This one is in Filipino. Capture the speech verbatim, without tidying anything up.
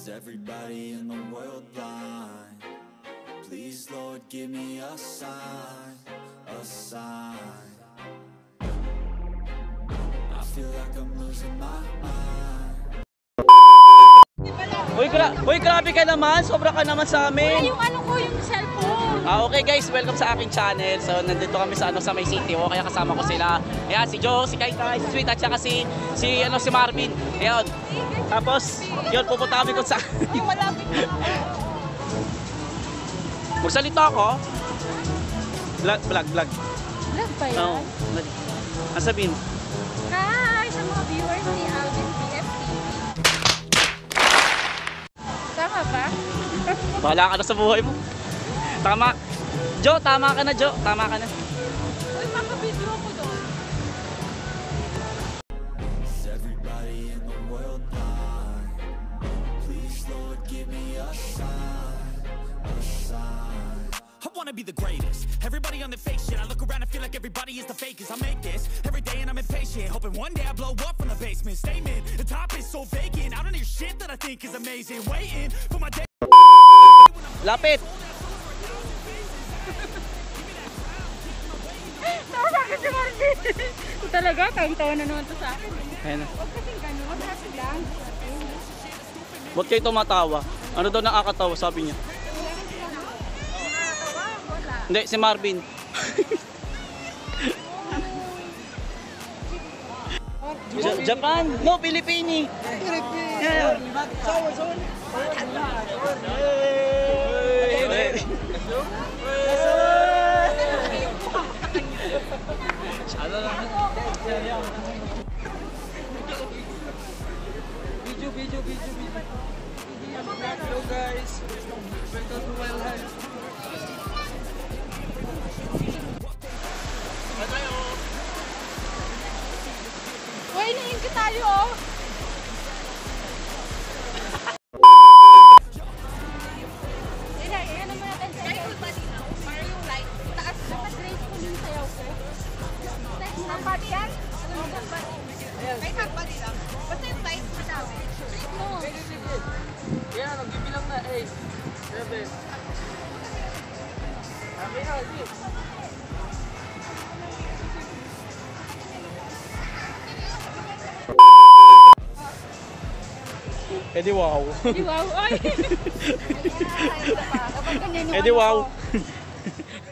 Everybody in the world blind? Please, Lord, give me a sign, a sign. I feel like I'm losing my mind. Uy, gra Uy, grabe ka naman, sobra ka naman sa amin. Wala yung ano ko, yung cellphone. Ah, okay guys, welcome sa aking channel. So, nandito kami sa ano sa May City, o kaya kasama ko sila. Ayan, si Joe, si Kai Kai, si Sweet, at saka si, si, ano, si Marvin. Ayan. Tapos, yun, pupunta kami kung saan. Ay, wala. Magsalita ako. Vlog, vlog, vlog. Vlog ba yan? Oo. Ang sabihin? Hi sa mga viewers ni Alvin B F T V. Tama ba? Bahala ka na sa buhay mo. Tama. Joe, tama ka na, Joe. Tama ka na. Uy, maka-video ko doon. Everybody in the world blind? Please, Lord, give me a sign, a sign. I wanna be the greatest. Everybody on the fake shit. I look around and feel like everybody is the fakest. I make this every day and I'm impatient, hoping one day I blow up from the basement. Statement, the top is so vacant. I don't hear shit that I think is amazing. Waiting for my day. Lapit. Tawa sa akin si Marvin. Ito talaga, taong-tawa na naman to sa akin. Ayan na. Huwag kasing gano'n, kasi lang. Ba't kayo tumatawa? Ano daw nakakatawa, sabi niya? Nakakatawa, wala. Hindi, si Marvin. Ja- Japan? No, Pilipini. Yeah. Video, video, video, video. Hello guys, welcome to my life. Uy, naingit tayo, oh. Yan na, yan naman natin sa iyo. Para yung light, taas na graceful yung sayaw ko. Next, ang body yan? Ano yung body? May half body lang. Basta yung tight madami. No. Sige, sige. Yan, nagbibilang na. eight, seven. Okay na, sige. Eh di wow. Di wow, ay! Kapag ganyan yung Eh di ano wow. ko.